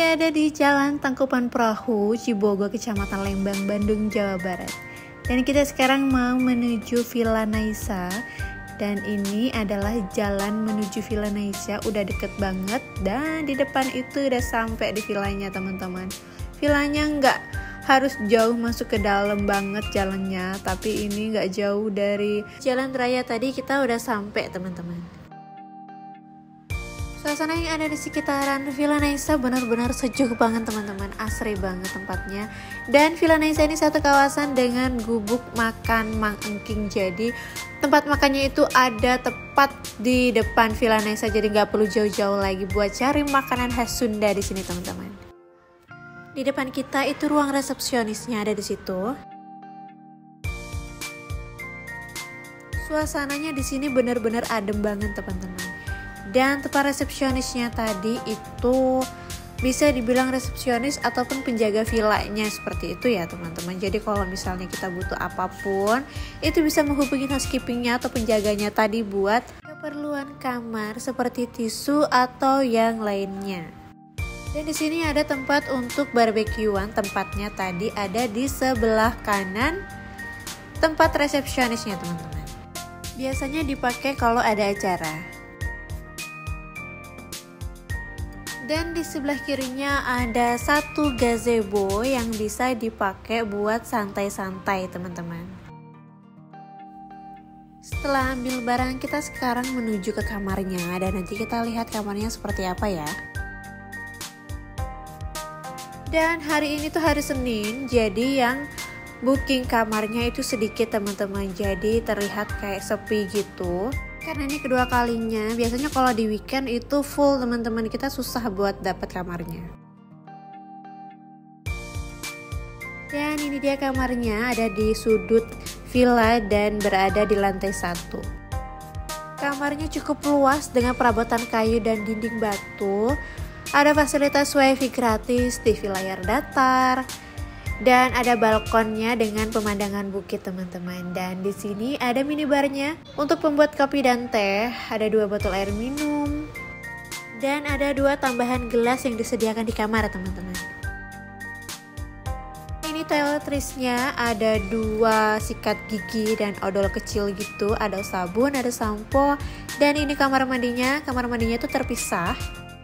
lagi ada di Jalan Tangkuban Perahu, Cibogo, Kecamatan Lembang, Bandung, Jawa Barat. Dan kita sekarang mau menuju Villa Naisa. Dan ini adalah jalan menuju Villa Naisa, udah deket banget. Dan di depan itu udah sampai di villanya teman-teman. Villanya nggak harus jauh masuk ke dalam banget jalannya, tapi ini nggak jauh dari jalan raya tadi, kita udah sampai teman-teman. Suasana yang ada di sekitaran Villa Naisa benar-benar sejuk banget teman-teman, asri banget tempatnya. Dan Villa Naisa ini satu kawasan dengan gubuk makan Mang Engking, jadi tempat makannya itu ada tepat di depan Villa Naisa, jadi nggak perlu jauh-jauh lagi buat cari makanan khas Sunda di sini teman-teman. Di depan kita itu ruang resepsionisnya ada di situ. Suasananya di sini benar-benar adem banget teman-teman. Dan tempat resepsionisnya tadi itu bisa dibilang resepsionis ataupun penjaga villanya seperti itu ya teman-teman. Jadi kalau misalnya kita butuh apapun, itu bisa menghubungi housekeepingnya atau penjaganya tadi buat keperluan kamar seperti tisu atau yang lainnya. Dan di sini ada tempat untuk barbekyuan, tempatnya tadi ada di sebelah kanan tempat resepsionisnya teman-teman. Biasanya dipakai kalau ada acara. Dan di sebelah kirinya ada satu gazebo yang bisa dipakai buat santai-santai teman-teman. Setelah ambil barang, kita sekarang menuju ke kamarnya dan nanti kita lihat kamarnya seperti apa ya. Dan hari ini tuh hari Senin, jadi yang booking kamarnya itu sedikit teman-teman, jadi terlihat kayak sepi gitu. Karena ini kedua kalinya, biasanya kalau di weekend itu full teman-teman, kita susah buat dapat kamarnya. Dan ini dia kamarnya, ada di sudut villa dan berada di lantai 1. Kamarnya cukup luas dengan perabotan kayu dan dinding batu. Ada fasilitas wifi gratis, TV layar datar. Dan ada balkonnya dengan pemandangan bukit teman-teman. Dan di sini ada minibarnya untuk pembuat kopi dan teh. Ada 2 botol air minum. Dan ada 2 tambahan gelas yang disediakan di kamar teman-teman. Ini toiletrisnya, ada 2 sikat gigi dan odol kecil gitu. Ada sabun, ada sampo. Dan ini kamar mandinya itu terpisah.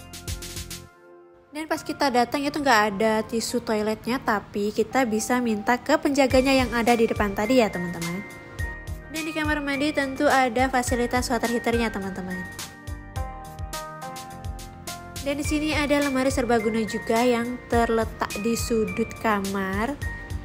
Dan pas kita datang itu nggak ada tisu toiletnya, tapi kita bisa minta ke penjaganya yang ada di depan tadi ya teman-teman. Dan di kamar mandi tentu ada fasilitas water heaternya teman-teman. Dan di sini ada lemari serbaguna juga yang terletak di sudut kamar.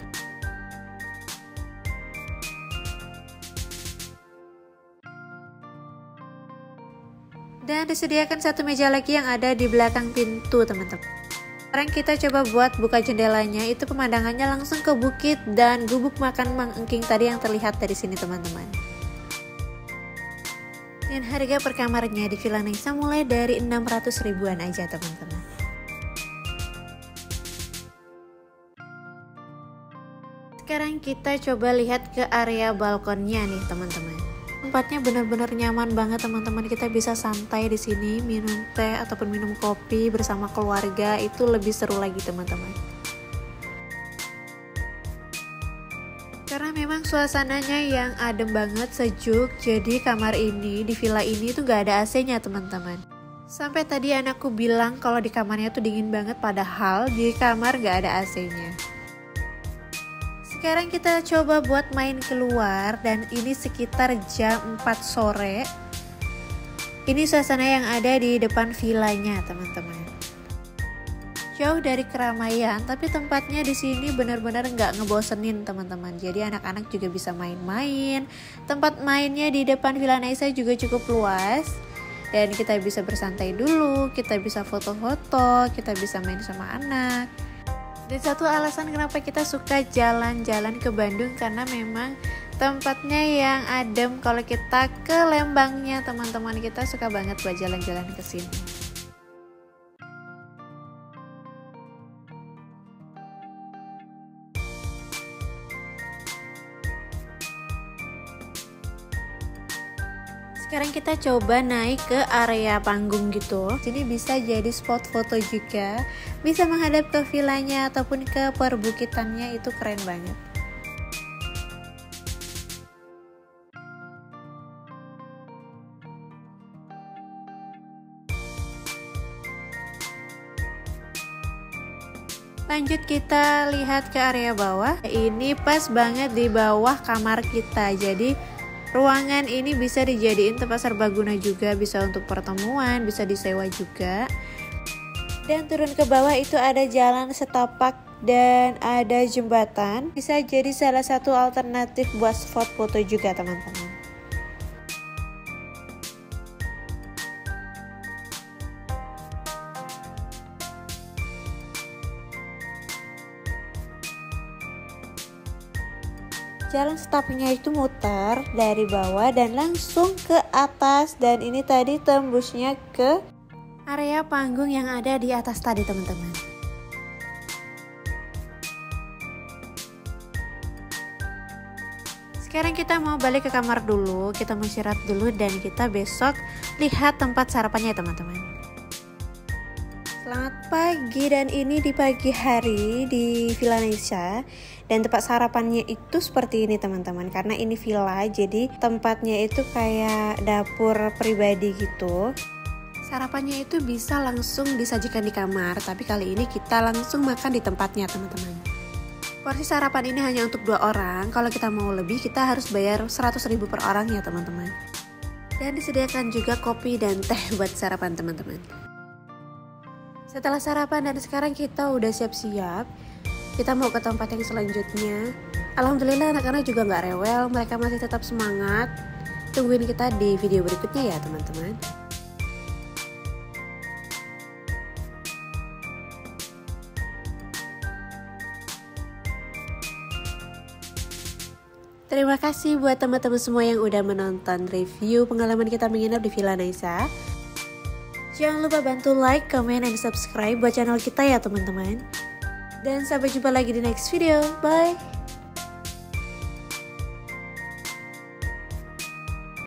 Dan disediakan 1 meja lagi yang ada di belakang pintu teman-teman. Sekarang kita coba buat buka jendelanya, itu pemandangannya langsung ke bukit dan gubuk makan Mang Engking tadi yang terlihat dari sini teman-teman. Dan harga per kamarnya di Villa Naisa mulai dari 600 ribuan aja teman-teman. Sekarang kita coba lihat ke area balkonnya nih teman-teman. Tempatnya benar-benar nyaman banget teman-teman, kita bisa santai di sini minum teh ataupun minum kopi bersama keluarga, itu lebih seru lagi teman-teman. Karena memang suasananya yang adem banget, sejuk, jadi kamar ini di villa ini tuh gak ada AC-nya teman-teman. Sampai tadi anakku bilang kalau di kamarnya tuh dingin banget, padahal di kamar gak ada AC-nya. Sekarang kita coba buat main keluar dan ini sekitar jam 4 sore. Ini suasana yang ada di depan villanya teman-teman. Jauh dari keramaian, tapi tempatnya di sini benar-benar nggak ngebosenin teman-teman. Jadi anak-anak juga bisa main-main. Tempat mainnya di depan Villa Naisa juga cukup luas. Dan kita bisa bersantai dulu, kita bisa foto-foto, kita bisa main sama anak. Dan satu alasan kenapa kita suka jalan-jalan ke Bandung, karena memang tempatnya yang adem. Kalau kita ke Lembangnya teman-teman, kita suka banget buat jalan-jalan ke sini. Sekarang kita coba naik ke area panggung gitu. Sini bisa jadi spot foto juga, bisa menghadap ke villanya ataupun ke perbukitannya, itu keren banget. Lanjut kita lihat ke area bawah. Ini pas banget di bawah kamar kita. Jadi ruangan ini bisa dijadiin tempat serbaguna juga, bisa untuk pertemuan, bisa disewa juga. Dan turun ke bawah itu ada jalan setapak dan ada jembatan. Bisa jadi salah satu alternatif buat spot foto juga teman-teman. Jalan setapnya itu muter dari bawah dan langsung ke atas, dan ini tadi tembusnya ke area panggung yang ada di atas tadi teman-teman. Sekarang kita mau balik ke kamar dulu, kita mau istirahat dulu dan kita besok lihat tempat sarapannya teman-teman. Selamat pagi, dan ini di pagi hari di Villa Nisa. Dan tempat sarapannya itu seperti ini teman-teman, karena ini villa jadi tempatnya itu kayak dapur pribadi gitu. Sarapannya itu bisa langsung disajikan di kamar, tapi kali ini kita langsung makan di tempatnya teman-teman. Porsi sarapan ini hanya untuk 2 orang, kalau kita mau lebih kita harus bayar 100.000 per orang ya teman-teman. Dan disediakan juga kopi dan teh buat sarapan teman-teman. Setelah sarapan dan sekarang kita udah siap-siap, kita mau ke tempat yang selanjutnya. Alhamdulillah anak-anak juga nggak rewel, mereka masih tetap semangat. Tungguin kita di video berikutnya ya teman-teman. Terima kasih buat teman-teman semua yang udah menonton review pengalaman kita menginap di Villa Nisa. Jangan lupa bantu like, comment, dan subscribe buat channel kita ya teman-teman. Dan sampai jumpa lagi di next video. Bye!